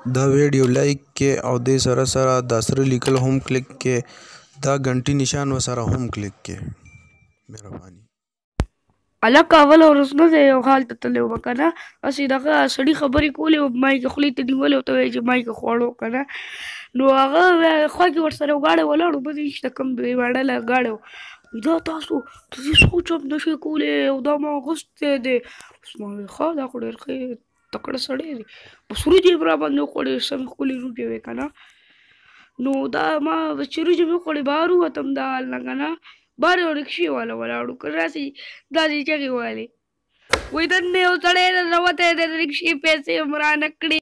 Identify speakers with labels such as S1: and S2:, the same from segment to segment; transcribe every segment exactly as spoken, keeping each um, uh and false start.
S1: دا ویډیو لایک کې او دې سره سره دا سره لیکل هم کلیک کې دا غنټي نشان وسره هم کلیک کې مهرباني
S2: الکه اول ورځ نه دی یو حال ته تللی وم که نه هسې دغه سړي خبرې کولې وم ما یې خولې ته نیولې ورته وایي چې ما یې خوړو که نه نو هغه خوا کې ورسره یو ګاډی ولاړ و بس نشته کوم یوه ډله ګاډی و وایي دا تاسو ته دې سوچ هم نشئ کولی او دا ما اغوستی دی اوس ما ویل ښه دا خو ډېر ښه تکړه سړی دی بس وریجې یې را باندې وخوړې سمې ښکلې روټې وې که نه نو دا ما چې وریجې مې وخوړې بهر ووتم د هال نه که نه بهر یو رکشې والا ولاړ و که راسې داسې چغې والې وایي دننه یو سړی راوتی دی د رکشې پیسې هم رانه کړې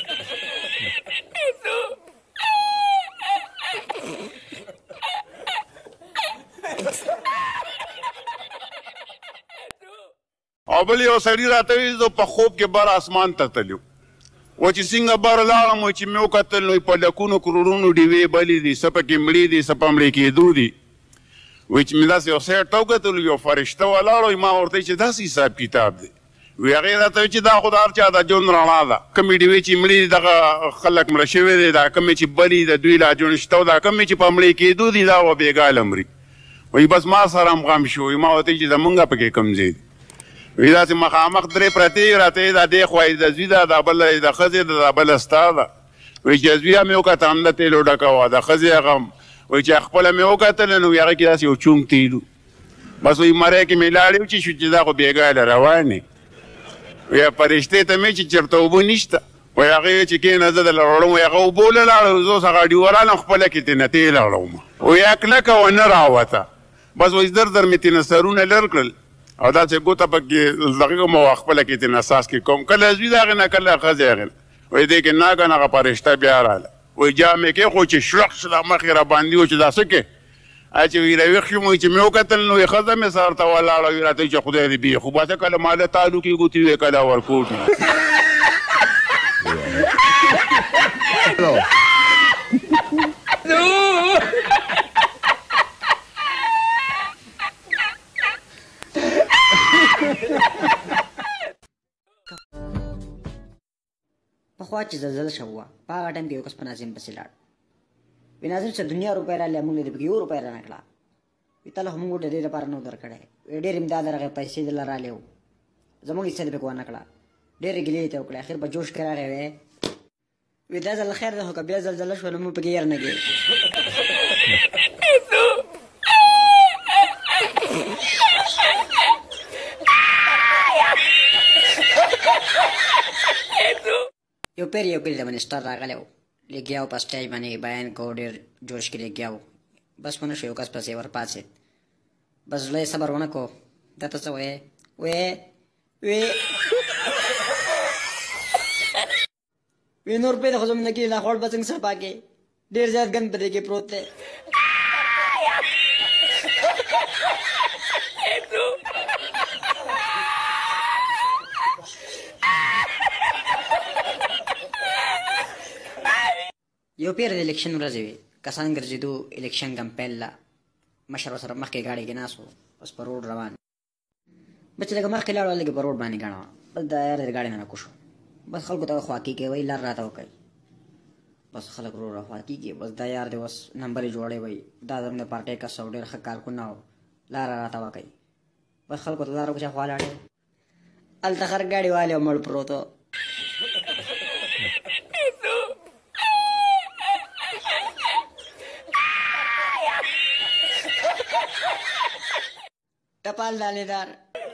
S3: او بل یو سړي راته وایي زه په خوب کې بر اسمان ته تللی و چې څنګه بر لاړم چې مې وکتل نو په لکونو کروړونو ډیوې بلې دي څه پکې مړې دي څه په مړې کېدو دي وایي چې مې داسې یو سیټ ته وکتل یو فرشته ولاړ وایي ما ورته چې داسې حساب کتاب دی وی هغې راته وایي چې دا خو د هر چا د ژوند رڼا ده کومې ډیوې چې مړې دي دغه خلک مړه شوي دي دا کومې چې بلې د دوی لا ژوند شته دا کومې چې په مړې کېدو دي دا به بېګاله مري وایي بس ما سره هم غم شو وایي ما ورته چې زمونږ پکې کوم ځای دی وی داسې مخامخ درې پرتې راته یې دا دې خوا یې د زوی ده دا بله یې د ښځې ده دا بله ستا ده وایي چې زوی مې وکته همده تیلو ډکه وه د ښځې هغه هم وایي چې خپله مې وکتله نو هغه کې داسې یو چونګ تیلو بس وایي مری کې مې لاړې و چې شو چې دا خو بېګاله روانې وایي فرشتې ته مې چې چېرته اوبه نشته وایي هغې وایي چې کېنه زه دله وړم وایي هغه اوبه له لاړه زه اوس هغه ډیوه رالم خپله کې تېنه تېل اړوم وایي اکلکه ونه راوته بس وایي زر زر مې تېنه سرونه لر کړل او داسې ګوته پکې دغه کوم او خپله کې تېنه ساس کې کوم کله زوی د هغې نه کله ښځې هغې نه وایي دې کې ناګن هغه فرشته بیا راله وایي جامې کې خو چې شلق شله مخې را باندې و چې دا څه کې چې وایي راویښ شوم وایي چې مې وکتل نو وایي ښځه مې سر ته ولاړه وایي راته چې خدای دې بې خو باسه کله ماله تالو کې ګوتې وې کله ورکوټ
S4: پخوا چې زلزله شوه په هغه ټایم کې یو کس په ناظم پسې لاړ وایي ناظم چې دنیا روپۍ راغلې موږ دې پکې یو روپۍ رانه کړه وایي تا له خو موږ د دې لپاره نه و درکړی وایي ډېر امداد راغی پیسې دله رالې و زموږ حصه دې پکې ونه کړه ډېرې ګیلې یې ته وکړې اخر په جوش کې راغی وی وایي دا ځل خیر دی خو که بیا زلزله شوه نو موږ پکې ير نه کېږو یو پیر یو کلي ته منسټر راغلی و لګیا و په سټیج باندې بیان کو ډېر جوش کې لګیا و بس ونه شو یو کس پسې ورپاڅېد بس زړه یې صبر ونه کړو دا ته څه وایې وایې وی وی نور روپۍ د خو زموږ نه کېږي لا خوړ به څنګه صفا کې ډېر زیات ګند په دې کې پروت دی یو پیر د الیکشن ورځې وې کسان ګرځېدو الیکشن کمپین له مشر ورسره مخکې ګاډۍ کې ناست و بس په روډ روان بس چې لږ مخکې لاړو لږ په روډ باندې ګڼه بس دا یار د ګاډۍ نه راکوشو بس خلکو ته خوا کېږي وایي لار راته وکړئ بس خلک رو را خوا کېږي بس دا یار دی اوس نمبر یې جوړی وایي دا زموږ د پارټۍ کس او ډېر ښه کارکونه و لاره راته وکړئ بس خلکو ته لاره کوچا خوا لاړې هلته هر ګاډۍ والې او مړ پروت و ټپال دانېدار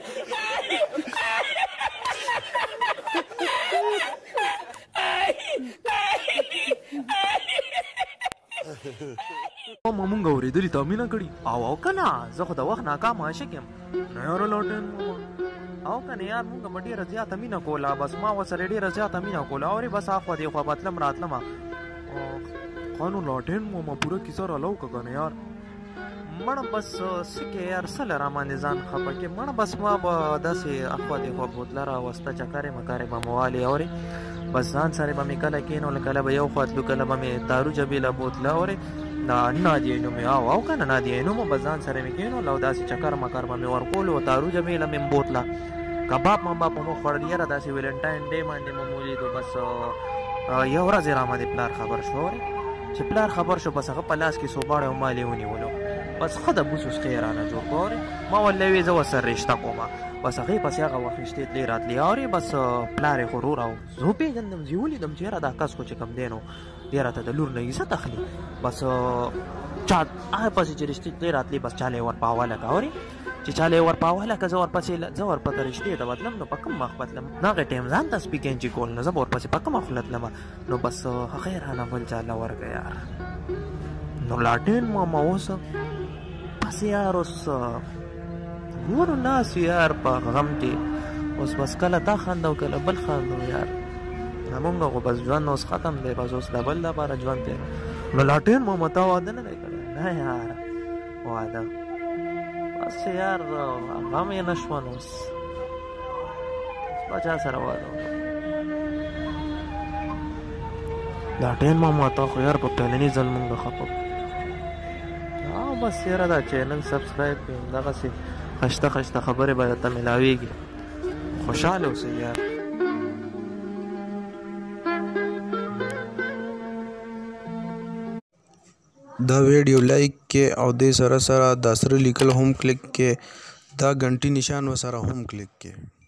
S5: ما مونږ اورېدلي تا مینه کړي او او که نه زه خو د وخت ناکام عاشق یم نه یاره لاټین او که نه یار مونږ به ډېره زیاته مینه کوله بس ما ورسره ډېره زیاته مینه کوله اورې بس اخوا دې خوا به تلم راتلمه ښه نو لاټین مو ما پوره کیسه راله وکړه که نه یار مړه بس څه کې یار څه له راماندې ځان خفه کې مړه بس ما به داسې اخوا دېخوا بوتله راوسته چکرې مکرې به مې والې اورې بس ځان سره به مې کله کېنولو کله به یو خوا تلو کله به مې دارو جبېله بوتله اورې دا نادیینو مې او او که نه نادیینو مو به ځان سره مې کېنولو او داسې چکر مکر به مې ورکولو دارو جبېله مې بوتله کباب مباب مو خوړل یاره داسې ویلنټاین ډے باندې مو ولیدو بس یو ورځ یې رامه د پلار خبر شو اورې چې پلار خبر شو بس هغه په لاس کې سوباړی او مال یې ونیولو بس ښه د بوس وسخې یې رانه جوړ کړو اورې ما ورله وې زه ورسره رشته کومه بس هغې پسې هغه وخت رشتې تلې راتلې اورې بس پلار یې خو ورور او زه وپېژندم زه یې ولیدم چې یاره دا کس خو چې کوم دی نو دی راته د لور نه عزت اخلي بس چا هغه پسې چې رشتې تلې راتلې بس چاله یې ورپاوله که اورې چې چاله یې ورپاوله که زه ورپسې زه ورپته رشتې ته بتلم نو په کوم مخ بتلم نو هغې ټایم ځان ته سپیکینچي کول نو زه به ورپسې په کومه خوله تلمه نو بس هغه یې رانه بل چاله ورکړه یار نو لاټین ماما اوس بس یار اوس ګورو ناس یار په غم کې اوس بس کله تا خاندو کله بل خاندو یار زمونږ خو بس ژوند اوس ختم دی بس اوس د بل لپاره ژوند دی نو لاټین ماما تا واده نه دی کړی نه یار واده بس یار غم یې نه شوه نو اوس به چا سره واده لاټین ماما تا خو یار په پهلني ځل مونږ خفه بس یاره دا چینل سبسکرایب کړئ دغسې خشته خشته خبرې به درته میلاویږي خوشحاله اوسئ یار
S1: دا ویډیو لایک کې او دې سره سره دا سره لیکل هم کلیک کې دا غنټي نشان وسره هم کلیک کې